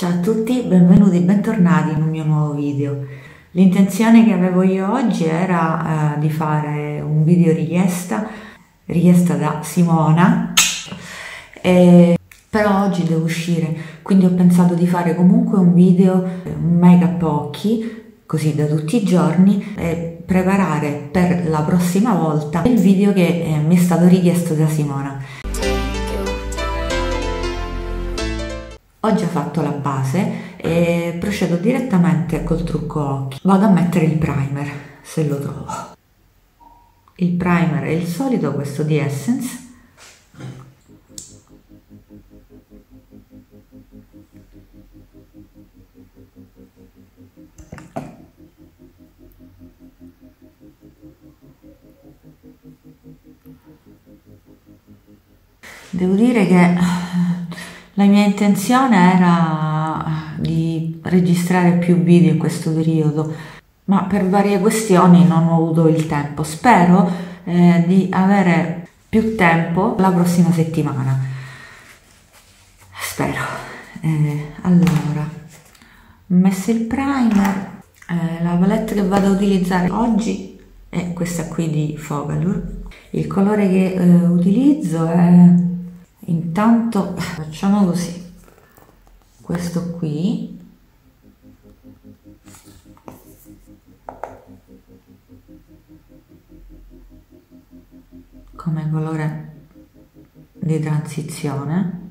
Ciao a tutti, benvenuti, bentornati in un mio nuovo video. L'intenzione che avevo io oggi era di fare un video richiesta da Simona, però oggi devo uscire, quindi ho pensato di fare comunque un video, un make-up occhi, così da tutti i giorni, e preparare per la prossima volta il video che mi è stato richiesto da Simona. Ho già fatto la base e procedo direttamente col trucco occhi. Vado a mettere il primer, se lo trovo. Il primer è il solito, questo di Essence. Devo dire che la mia intenzione era di registrare più video in questo periodo, ma per varie questioni non ho avuto il tempo. Spero di avere più tempo la prossima settimana. Spero. Allora, ho messo il primer. La palette che vado a utilizzare oggi è questa qui di Fogalure. Il colore che utilizzo è... Intanto facciamo così, questo qui, come colore di transizione,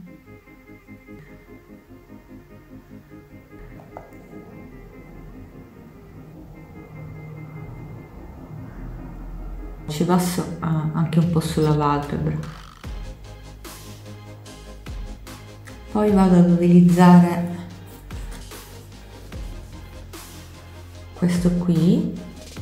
ci passo anche un po' sulla palpebra. Poi vado ad utilizzare questo qui,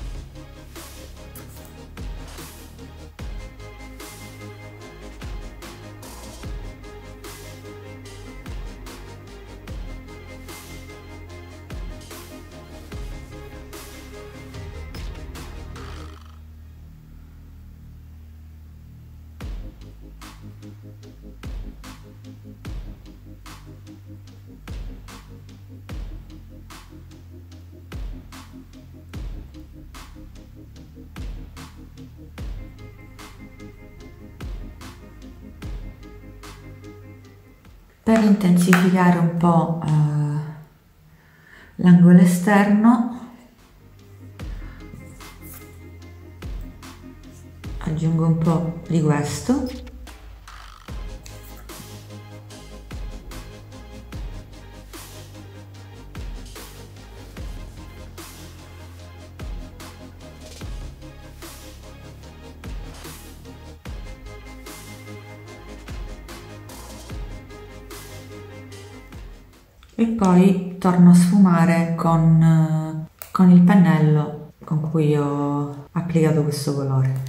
per intensificare un po' l'angolo esterno. Aggiungo un po' di questo. E poi torno a sfumare con il pennello con cui ho applicato questo colore.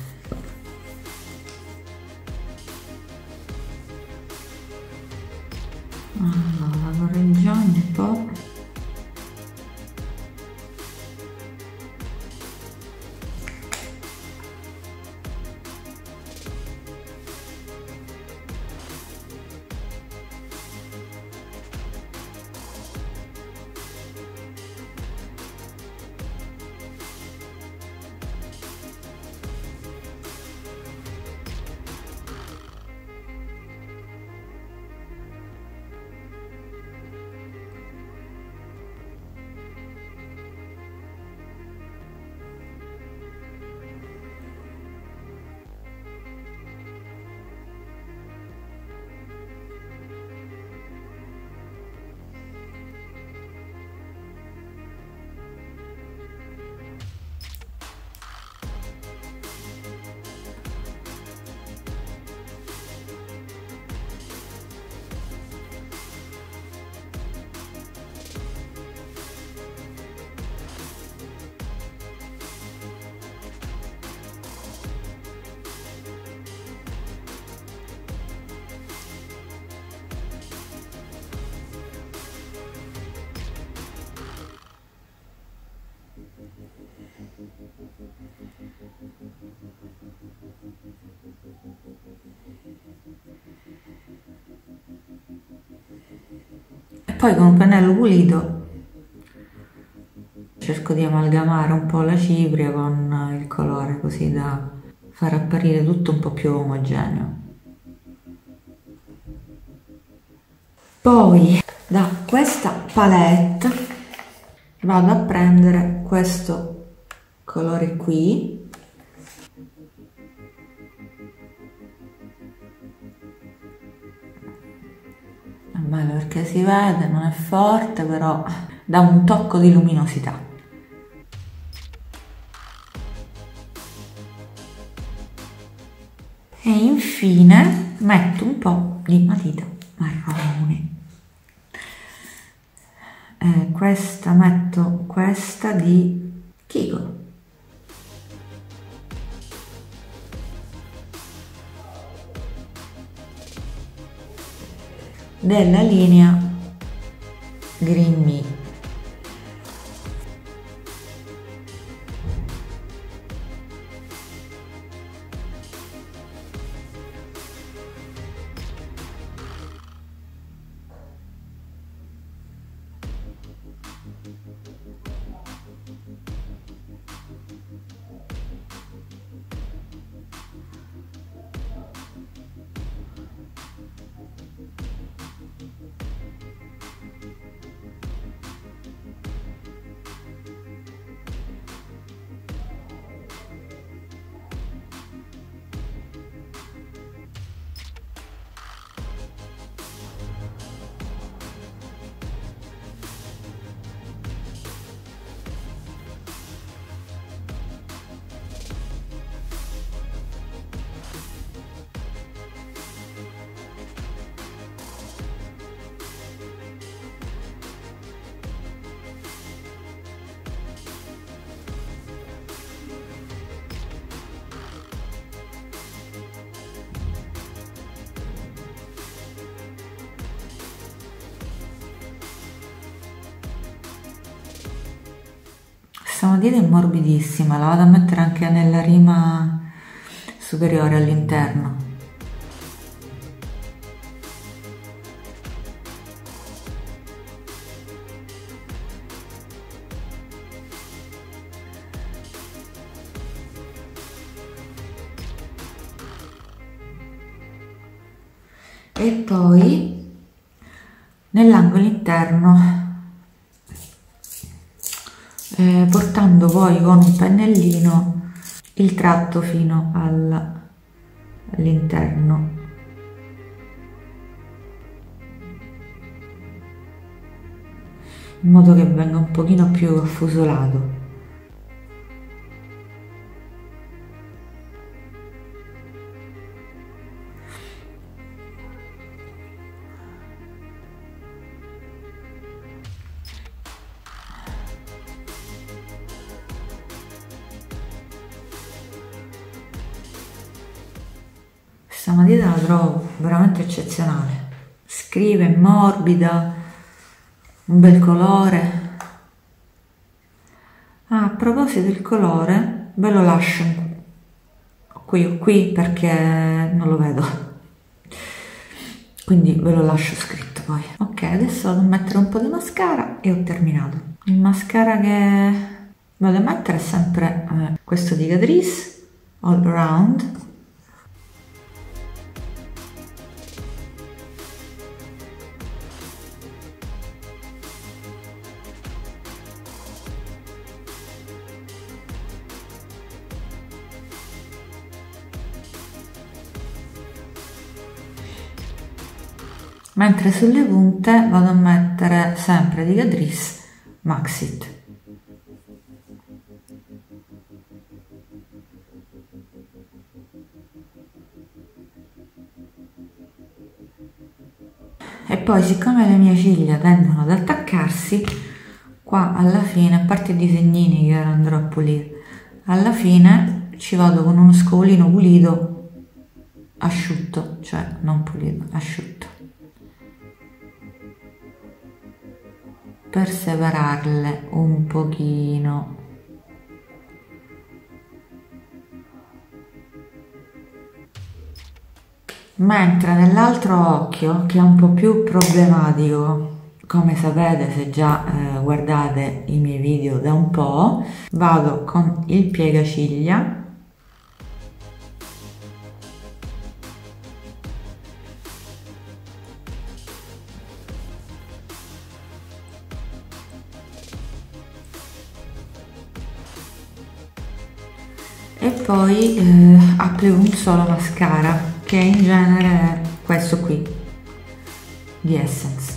Allora, lo reggiamo un po'. Poi con un pennello pulito cerco di amalgamare un po' la cipria con il colore, così da far apparire tutto un po' più omogeneo. Poi da questa palette vado a prendere questo colore qui, bello perché si vede, non è forte, però dà un tocco di luminosità. E infine metto un po' di matita marrone. Metto questa di Kiko. Della linea Green Me. Questa matita è morbidissima, la vado a mettere anche nella rima superiore all'interno. E poi nell'angolo interno, portando poi con un pennellino il tratto fino all'interno. In modo che venga un pochino più affusolato. Questa matita la trovo veramente eccezionale, scrive, morbida, un bel colore. Ah, a proposito del colore, ve lo lascio qui o qui perché non lo vedo, quindi ve lo lascio scritto poi. Ok, adesso vado a mettere un po' di mascara e ho terminato. Il mascara che vado a mettere è sempre questo di Catrice All Around. Mentre sulle punte vado a mettere sempre di Catrice Maxit. E poi, siccome le mie ciglia tendono ad attaccarsi, qua alla fine, a parte i disegnini che ora andrò a pulire, alla fine ci vado con uno scovolino pulito, asciutto, cioè non pulito, asciutto, per separarle un pochino. Mentre nell'altro occhio, che è un po' più problematico come sapete se già guardate i miei video da un po', vado con il piegaciglia e poi applico un solo mascara, che in genere è questo qui di Essence.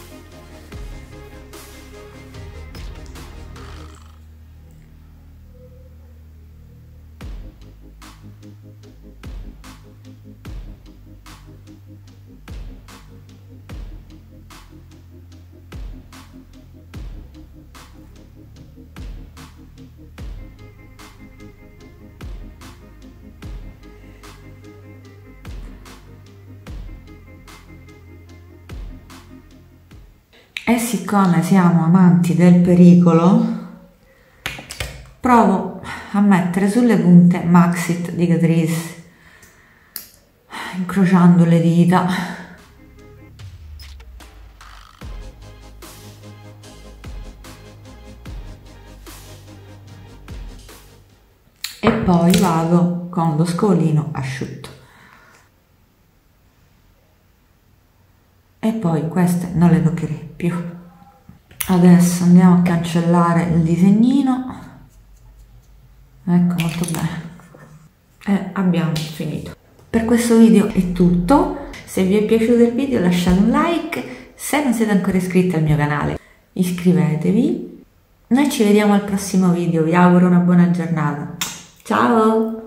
E siccome siamo amanti del pericolo, provo a mettere sulle punte Maxit di Catrice, incrociando le dita. E poi vado con lo scolino asciutto. E poi queste non le toccherei più. Adesso andiamo a cancellare il disegnino. Ecco, molto bene. E abbiamo finito. Per questo video è tutto. Se vi è piaciuto il video lasciate un like. Se non siete ancora iscritti al mio canale iscrivetevi. Noi ci vediamo al prossimo video. Vi auguro una buona giornata. Ciao!